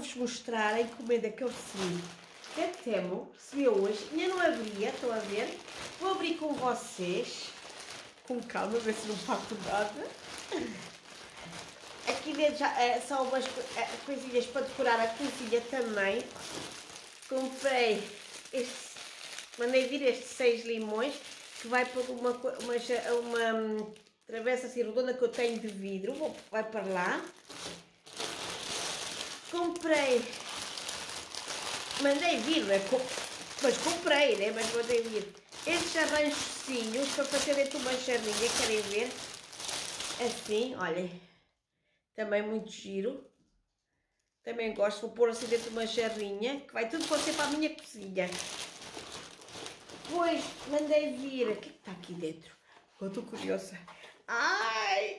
vou-vos mostrar a encomenda que eu recebi da Temu, recebi hoje, ainda não abria, estão a ver? Vou abrir com vocês, com calma, ver se não parto nada. Aqui dentro já são umas coisinhas para decorar a cozinha também. Comprei mandei vir estes 6 limões, que vai para uma travessa assim redonda que eu tenho de vidro, vai para lá. Comprei, mandei vir, mas comprei, né? Mas mandei vir estes arranjocinhos para fazer dentro de uma jarrinha, querem ver? Assim, olhem, também muito giro. Também gosto, vou pôr assim dentro de uma jarrinha, que vai tudo ser para a minha cozinha. Depois mandei vir, o que está aqui dentro? Eu estou curiosa. Ai!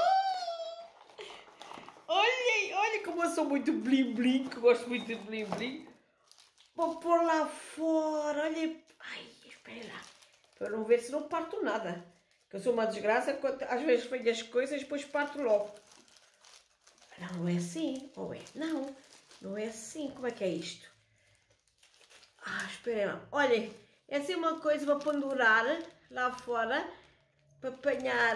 Olhem como eu sou muito blim blim, que gosto muito de blim blim. Vou pôr lá fora, olhem. Ai, espera lá, para não ver se não parto nada. Que eu sou uma desgraça, às vezes venho as coisas e depois parto logo. Não é assim, ou é? Não, não é assim. Como é que é isto? Esperem lá. Olhem, é assim uma coisa para pendurar lá fora, para apanhar.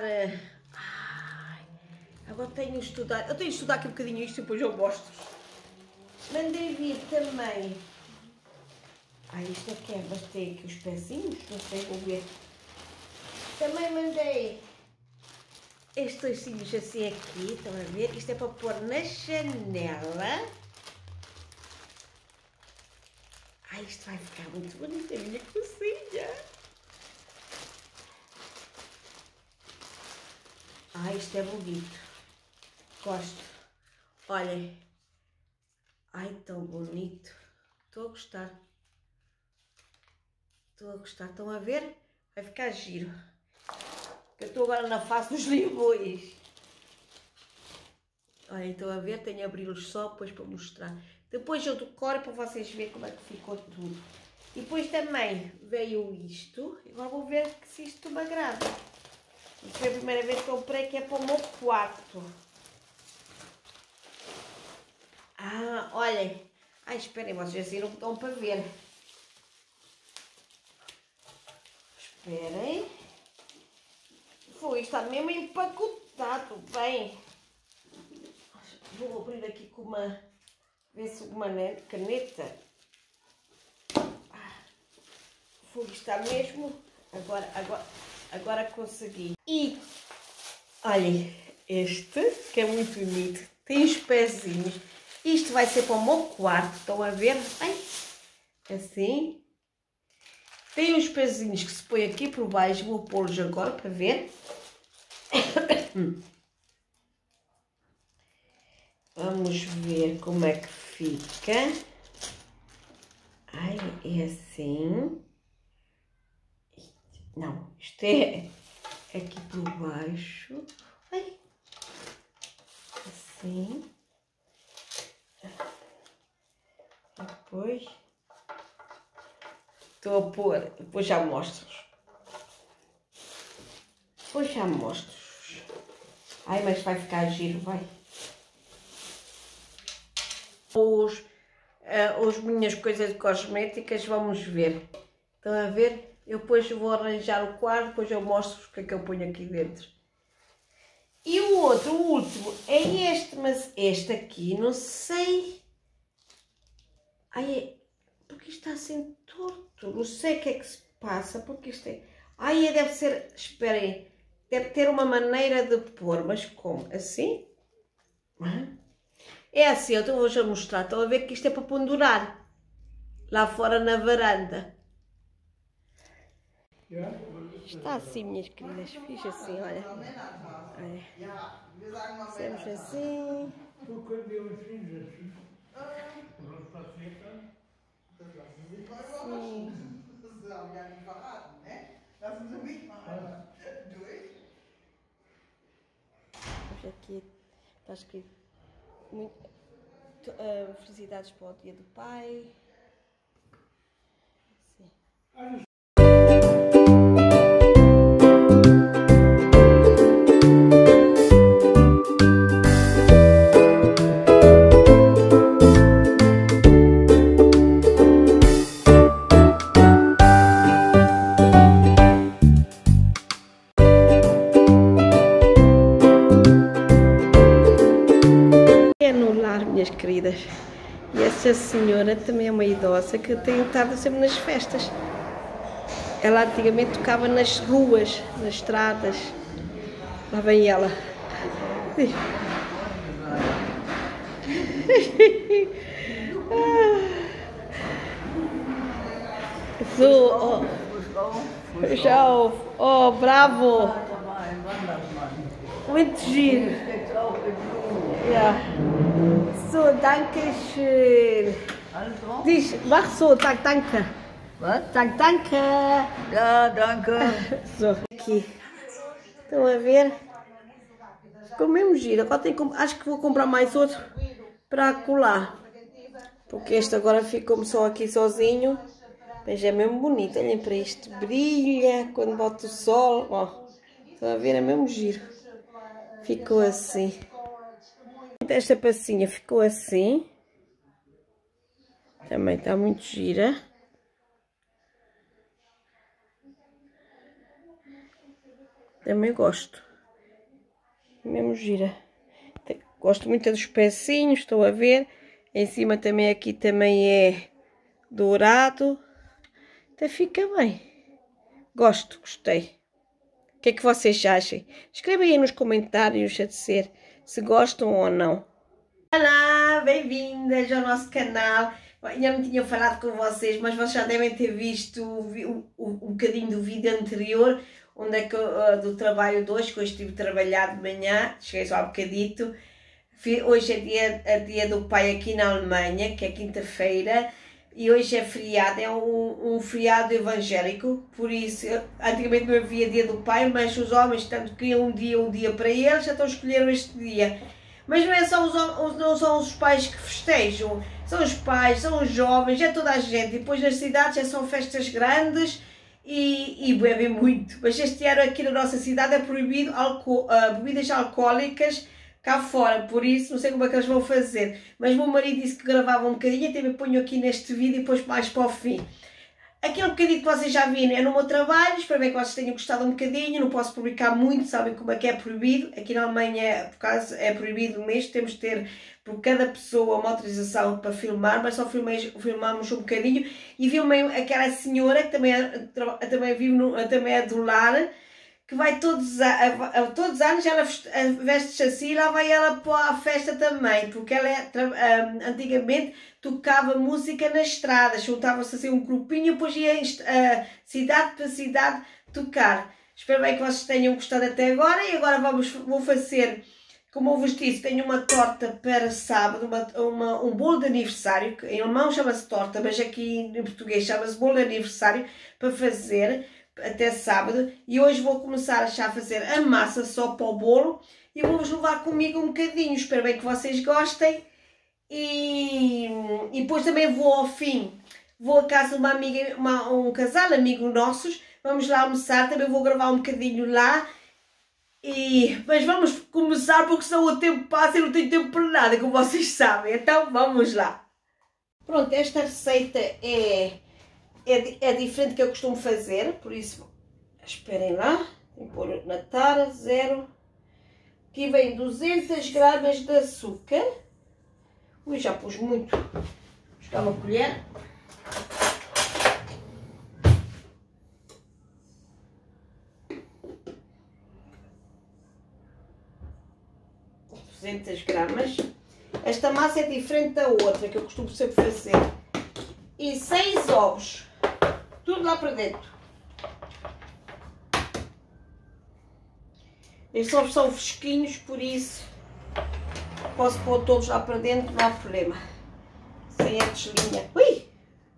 Agora tenho de estudar. Eu tenho de estudar aqui um bocadinho isto e depois eu mostro. Mandei vir também. Isto aqui é, mas tem aqui os pezinhos, não sei, vou ver. Também mandei estes doicinhos assim aqui, estão a ver? Isto é para pôr na janela. Isto vai ficar muito bonito, a minha cozinha. Isto é bonito. Gosto. Olhem. Tão bonito. Estou a gostar. Estou a gostar. Estão a ver? Vai ficar giro. Eu estou agora na fase dos limões. Olhem, estão a ver? Tenho a abri-los só depois para mostrar. Depois eu decoro para vocês verem como é que ficou tudo. E depois também veio isto. Agora vou ver se isto me agrada. Isto foi a primeira vez que eu comprei, que é para o meu quarto. Olhem. Esperem, vocês assim não estão para ver. Esperem. Foi, está mesmo empacotado bem. Vou abrir aqui com uma... ver se uma caneta. Foi, está mesmo... Agora consegui. E, olhem, este, que é muito bonito, tem os pezinhos. Isto vai ser para o meu quarto, estão a ver? Assim. Tem uns pezinhos que se põe aqui por baixo, vou pô-los agora para ver. Vamos ver como é que fica. É assim. Não, isto é aqui por baixo. Assim. Depois estou a pôr, depois já mostro-vos. Mas vai ficar giro, vai. As minhas coisas cosméticas, vamos ver. Estão a ver? Eu depois vou arranjar o quarto, depois eu mostro-vos o que é que eu ponho aqui dentro. E o último, é este, mas este aqui, não sei. Porque isto está assim torto, não sei o que é que se passa, porque isto é... deve ser, esperem, deve ter uma maneira de pôr, mas como? Assim? É assim, então vou-vos mostrar, estão a ver que isto é para pendurar, lá fora na varanda. Está assim, minhas queridas, fiz assim, olha. Fizemos assim. Sim. Das habe ich ja nicht verraten, ne? Lassen Sie mich mal einmal durch. Hoje aqui está escrito felicidades para o Dia do Pai. Assim. queridas. E essa senhora também é uma idosa que tem estado sempre nas festas. Ela antigamente tocava nas ruas, nas estradas. Lá vem ela. So, oh, bravo. Muito giro. Ja. So, danke schön. Diz, mach so, sag danke. Was? Sag danke. Ja, danke. So, aqui. Estão a ver? Ficou mesmo giro. Agora acho que vou comprar mais outro para colar. Porque este agora ficou-me só aqui sozinho. Mas é mesmo bonito. Olhem para isto. Brilha quando bota o sol. Ó, estão a ver? É mesmo giro. Ficou assim. Esta passinha ficou assim. Também está muito gira. Também gosto. Mesmo gira. Gosto muito dos pecinhos, estou a ver. Em cima também, aqui também é dourado. Até fica bem. Gosto, gostei. O que é que vocês acham? Escrevem aí nos comentários a dizer se gostam ou não. Olá, bem-vindas ao nosso canal. Ainda não tinha falado com vocês, mas vocês já devem ter visto um bocadinho do vídeo anterior, onde é que do trabalho de hoje, que hoje estive a trabalhar de manhã, cheguei só há bocadito. Hoje é dia do pai aqui na Alemanha, que é quinta-feira, e hoje é feriado, é um feriado evangélico, por isso, antigamente não havia dia do pai, mas os homens tanto queriam um dia para eles, então escolheram este dia. Mas não é só não são os pais que festejam, são os pais, são os jovens, é toda a gente. E depois nas cidades já são festas grandes e bebem muito. Mas este ano aqui na nossa cidade é proibido bebidas alcoólicas cá fora, por isso não sei como é que eles vão fazer. Mas o meu marido disse que gravava um bocadinho, até me ponho aqui neste vídeo e depois mais para o fim. Aquele bocadinho que vocês já viram é no meu trabalho, espero bem que vocês tenham gostado um bocadinho, não posso publicar muito, sabem como é que é proibido, aqui na Alemanha, por causa, é proibido mesmo, temos de ter por cada pessoa uma autorização para filmar, mas só filmamos um bocadinho, e filmei aquela senhora que também é do lar, que vai todos os anos, ela veste-se assim, lá vai ela para a festa também, porque ela antigamente tocava música nas estradas, juntava-se assim um grupinho e depois ia cidade para cidade tocar. Espero bem que vocês tenham gostado até agora, e agora vou fazer, como eu vos disse, tenho uma torta para sábado, um bolo de aniversário, que em alemão chama-se torta, mas aqui em português chama-se bolo de aniversário, para fazer até sábado, e hoje vou começar a fazer a massa só para o bolo e vou-vos levar comigo um bocadinho. Espero bem que vocês gostem e depois também vou ao fim, vou a casa de uma amiga, um casal amigo nossos, vamos lá almoçar, também vou gravar um bocadinho lá, mas vamos começar porque senão o tempo passa e não tenho tempo para nada, como vocês sabem, então vamos lá. Pronto, esta receita é diferente do que eu costumo fazer, por isso, esperem lá, vou pôr na tara, 0. Aqui vem 200 gramas de açúcar. Ui, já pus muito. Vou buscar uma colher. gramas. Esta massa é diferente da outra, que eu costumo sempre fazer. E 6 ovos. Tudo lá para dentro. Estes ovos são fresquinhos, por isso posso pôr todos lá para dentro, não há problema. Sem a deslinha. Ui!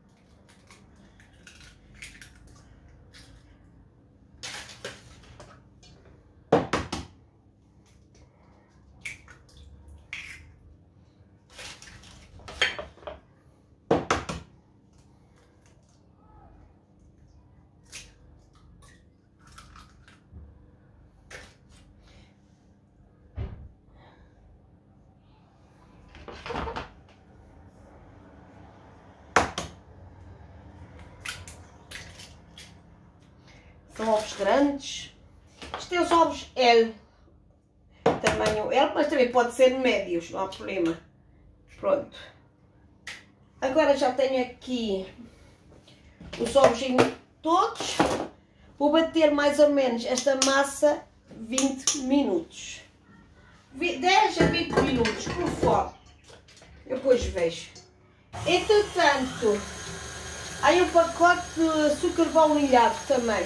São ovos grandes. Isto é os ovos L. Tamanho L, mas também pode ser médios, não há problema. Pronto. Agora já tenho aqui os ovinhos todos. Vou bater mais ou menos esta massa 20 minutos. 10 a 20 minutos, conforme. Eu depois vejo. Entretanto, há aí um pacote de açúcar baunilhado também.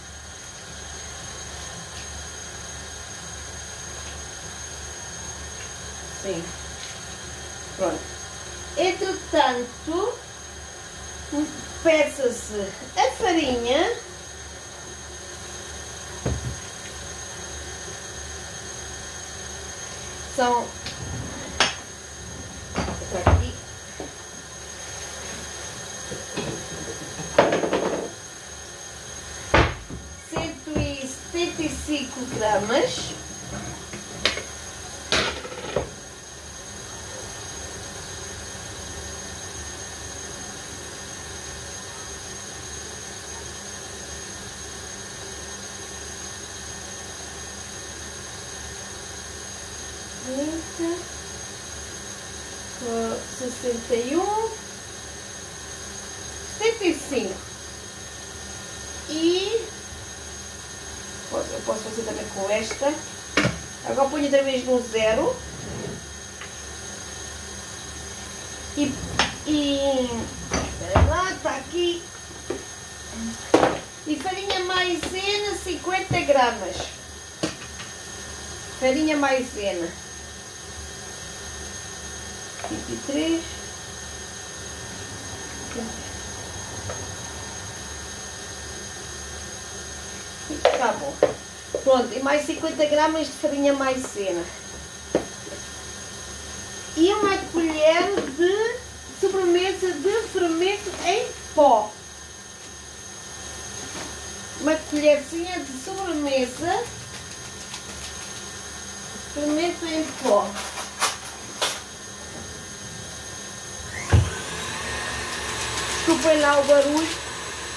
Sim. Pronto. Entretanto, peça-se a farinha. São aqui 175 gramas. Com 61, 75 e eu posso fazer também com esta. Agora ponho outra vez no 0 e espera lá, está aqui, e farinha maisena 50 gramas, farinha maisena 23. Tá bom. Pronto, e mais 50 gramas de farinha maisena. E uma colher de sobremesa de fermento em pó. Uma colherzinha de sobremesa de fermento em pó. Desculpem lá o barulho.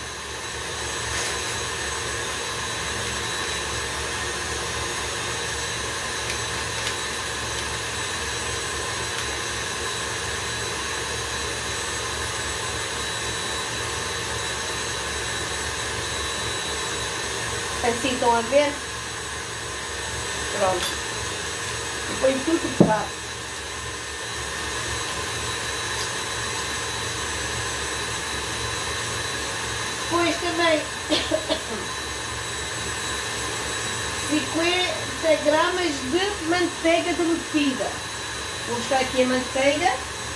Assim, estão a ver? Pronto. E põe tudo para. Depois também 50 gramas de manteiga derretida. Vou buscar aqui a manteiga.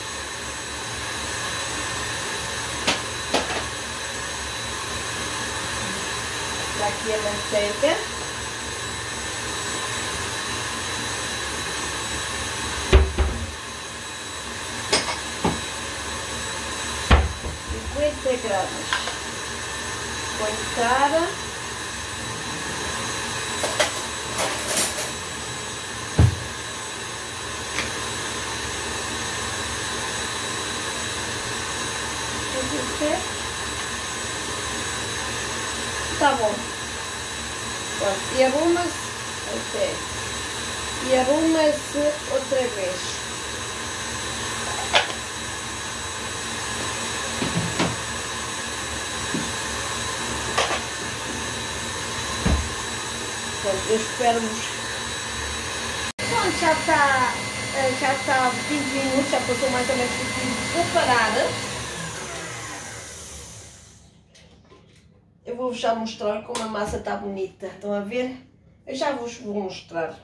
Está aqui a manteiga. Gramas. Põe cara. Tá bom. Pronto. E arruma-se até. E arruma-se outra vez. Eu espero-vos. Pronto, já está 20 minutos, já passou mais ou menos 20 minutos. Vou parar. Eu vou-vos já mostrar como a massa está bonita. Estão a ver? Eu já vos vou mostrar.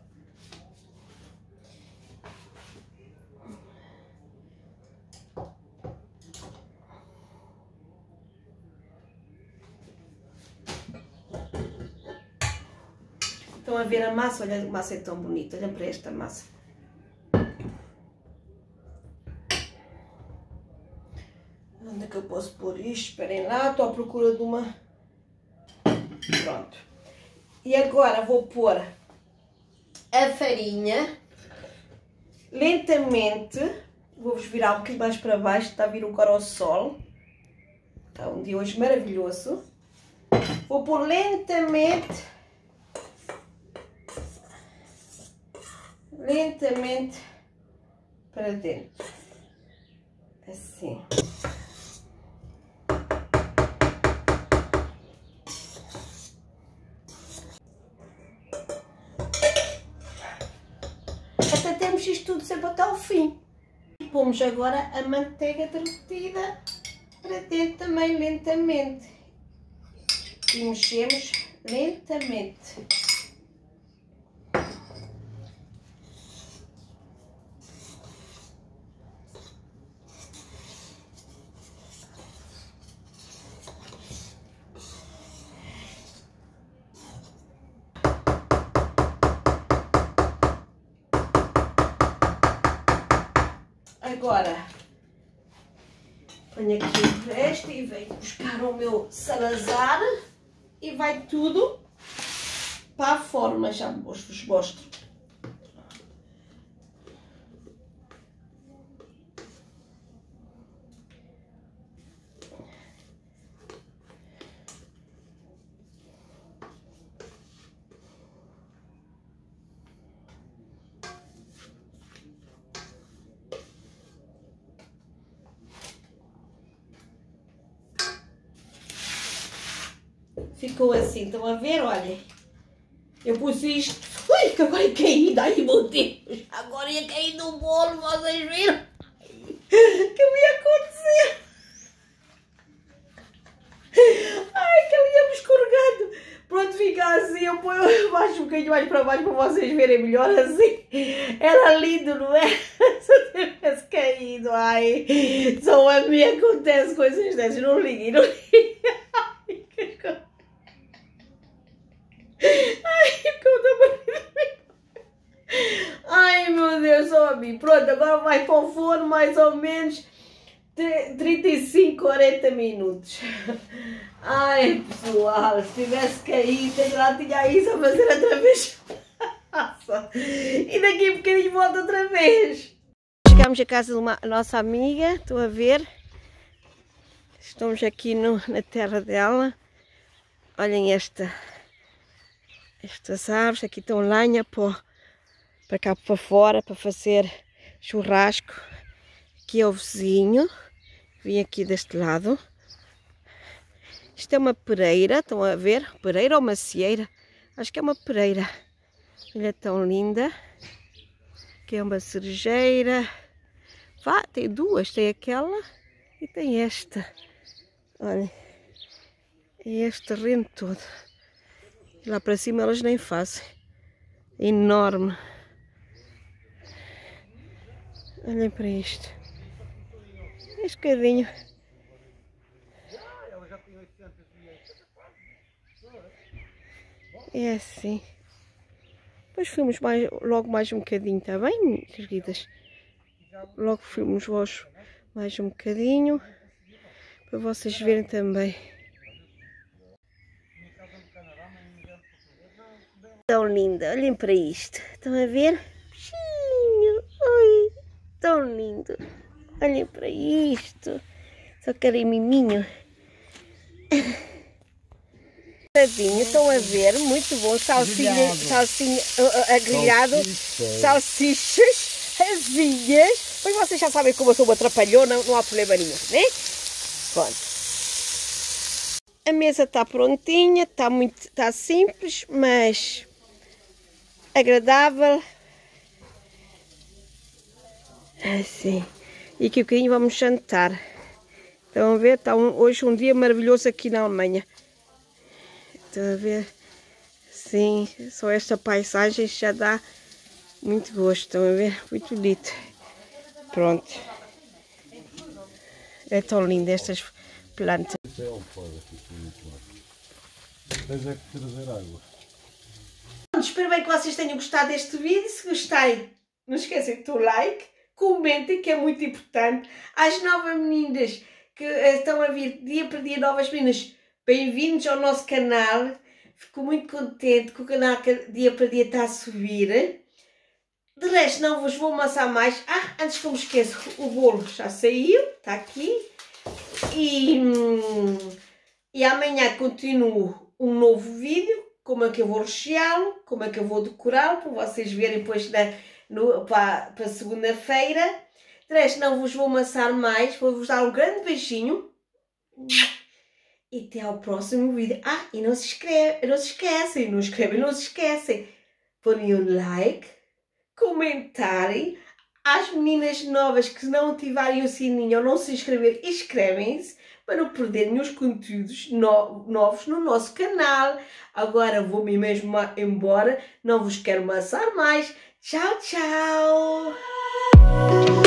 Estão a ver a massa? Olha, a massa é tão bonita. Olhem para esta massa. Onde é que eu posso pôr isto? Esperem lá, estou à procura de uma. Pronto. E agora vou pôr a farinha. Lentamente. Vou-vos virar um bocadinho mais para baixo. Está a vir um corossol. Está um dia hoje maravilhoso. Vou pôr lentamente. Lentamente para dentro. Assim. Até temos isto tudo sempre até ao fim. E pomos agora a manteiga derretida para dentro também lentamente. E mexemos lentamente. Agora, ponho aqui o resto e venho buscar o meu Salazar e vai tudo para a forma, já vos mostro. Ficou assim, estão a ver? Olha, eu pus isto. Ui, que agora ia cair, ai meu Deus, agora ia cair no bolo, vocês viram? O que me ia acontecer? Ai, que ele ia me escorregando. Pronto, fica assim, eu ponho mais um bocadinho mais para baixo para vocês verem melhor assim. Era lindo, não é? Se eu tivesse caído, ai, só a mim acontece coisas dessas, não liguem, não liguem. Ai meu Deus, só a mim. Pronto, agora vai para o forno mais ou menos 35, 40 minutos. Ai pessoal, se tivesse caído, eu já tinha isso a fazer outra vez. E daqui a bocadinho volto outra vez. Chegámos à casa de uma nossa amiga, estão a ver? Estamos aqui na terra dela. Olhem estas árvores, aqui estão lenha para cá para fora, para fazer churrasco. Aqui é o vizinho, vim aqui deste lado. Isto é uma pereira, estão a ver? Pereira ou macieira? Acho que é uma pereira. Olha, tão linda. Aqui é uma cerejeira. Vá, tem duas, tem aquela e tem esta. Olha, é este terreno todo. E lá para cima elas nem fazem. É enorme. Olhem para isto. Este bocadinho. É assim. Depois fomos logo mais um bocadinho, está bem, queridas? Logo fomos mais um bocadinho. Para vocês verem também. Tão linda, olhem para isto. Estão a ver? Bichinho, oi, tão lindo. Olhem para isto. Só querem miminho. Estão a ver? Muito bom. Salsinha grelhado, salsichas, asinhas. Pois vocês já sabem como eu sou uma trapalhona, não há problema nenhum, né? Pronto. A mesa está prontinha, está simples, mas agradável. Assim. E aqui um bocadinho vamos jantar. Estão a ver? Está hoje um dia maravilhoso aqui na Alemanha. Estão a ver? Sim, só esta paisagem já dá muito gosto. Estão a ver? Muito bonito. Pronto. É tão lindo estas plantas. Espero bem que vocês tenham gostado deste vídeo. Se gostarem, não esqueçam do like, comentem, que é muito importante. Às novas meninas que estão a vir dia para dia, novas meninas, bem-vindos ao nosso canal. Fico muito contente que o canal dia para dia está a subir. De resto, não vos vou amassar mais. Antes que eu me esqueça, o bolo já saiu, está aqui. E amanhã continuo um novo vídeo. Como é que eu vou recheá-lo, como é que eu vou decorá-lo, para vocês verem depois para segunda-feira. De resto, não vos vou amassar mais, vou-vos dar um grande beijinho. E até ao próximo vídeo. Ah, e não se esquecem. Põem o like, comentarem. Às meninas novas que não ativarem o sininho ou não se inscreverem, inscrevem-se para não perderem os conteúdos novos no nosso canal. Agora vou-me mesmo embora, não vos quero amassar mais. Tchau, tchau!